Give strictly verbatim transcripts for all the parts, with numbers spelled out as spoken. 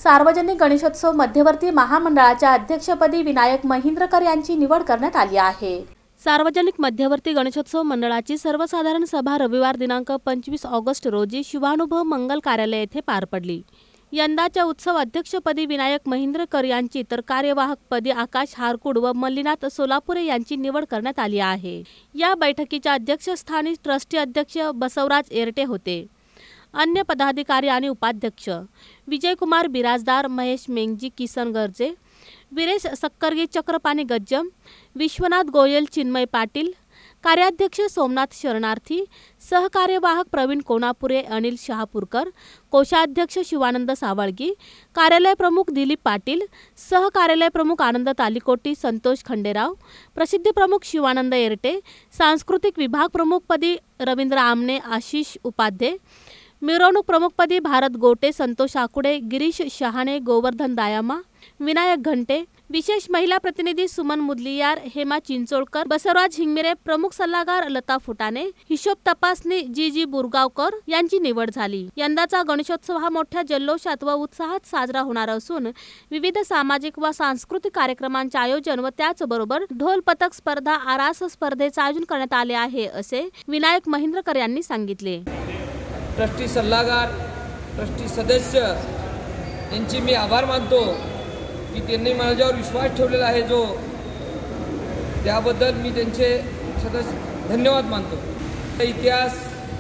सार्वजनिक गणेशोत्सव मध्यवर्ती महामंडळाच्या अध्यक्षपदी विनायक महिंद्रकर यांची निवड करण्यात आली आहे। सार्वजनिक मध्यवर्ती गणेशोत्सव मंडळाची सर्वसाधारण सभा रविवार दिनांक पंचवीस ऑगस्ट रोजी शिवानुभव मंगल कार्यालय येथे पार पडली। यंदाच्या उत्सव अध्यक्षपदी विनायक महिंद्रकर यांची तर कार्यवाहकपदी आकाश हारकुड व मल्लीनाथ सोलापुरे यांची निवड करण्यात आली आहे। या बैठकीच्या अध्यक्षस्थानी ट्रस्टी अध्यक्ष बसवराज एरटे होते। अन्य पदाधिकारी आणि उपाध्यक्ष विजयकुमार बिराजदार, महेश मेंगजी, किसन गर्जे, वीरेश सक्करगी, चक्रपाणी गज्जम, विश्वनाथ गोयल, चिन्मय पाटील, कार्याध्यक्ष सोमनाथ शरणार्थी, सहकार्यवाहक प्रवीण कोणापुरे, अनिल शहापूरकर, कोषाध्यक्ष शिवानंद सावळगी, कार्यालय प्रमुख दिलीप पाटील, सहकार्यालय प्रमुख आनंद तालिकोटी, संतोष खंडेराव, प्रसिद्धी प्रमुख शिवानंद एरटे, सांस्कृतिक विभाग प्रमुखपदी रवींद्र आमने, आशिष उपाध्ये, मिरवणूक प्रमुखपदी भारत गोटे, संतोष आकुडे, गिरीश शहाणे, गोवर्धन दायामा, विनायक घंटे, विशेष महिला प्रतिनिधी सुमन मुदलियार, हेमा चिंचोळकर, बसवराज हिंगमिरे, प्रमुख सल्लागार लता फुटाणे, हिशोब तपासणी जी जी बुरगावकर यांची निवड झाली। यंदाचा गणेशोत्सव हा मोठ्या जल्लोषात व उत्साहात साजरा होणार असून विविध सामाजिक व सांस्कृतिक कार्यक्रमांचे आयोजन व त्याचबरोबर ढोल पथक स्पर्धा, आरास स्पर्धेचे आयोजन करण्यात आले आहे, असे विनायक महिंद्रकर यांनी सांगितले। ट्रस्टी सल्लागार, ट्रस्टी सदस्य यांची मी आभार मानतो की त्यांनी माझ्यावर विश्वास ठेवलेला आहे, जो त्याबद्दल मी त्यांचे सदस्य धन्यवाद मानतो। इतिहास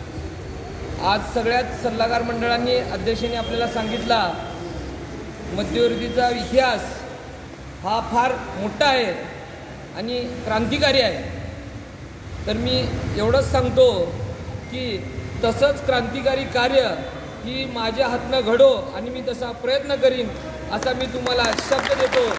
आज सगळ्याच सल्लागार मंडळांनी अध्यक्षांनी आपल्याला सांगितला, मध्यवर्तीचा इतिहास हा फार मोठा आहे आणि क्रांतिकारी आहे। तर मी एवढंच सांगतो की तसंच क्रांतिकारी कार्य ही माझ्या हातनं घडो आणि मी तसा प्रयत्न करीन, असा मी तुम्हाला शब्द देतो।